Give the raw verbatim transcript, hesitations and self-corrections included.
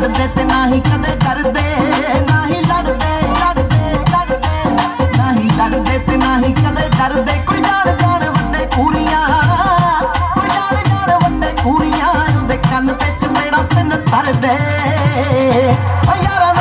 लड़दे ते ना ही कदे डरदे, ना ही लड़दे लड़दे लड़दे, ना ही लड़दे ते ना ही कदे डरदे। कोई जान जान वड्डे कूरियां, कोई जान जान वड्डे कूरियां, उहदे कन्न ते चपेड़ा तिन धरदे। ओ यारा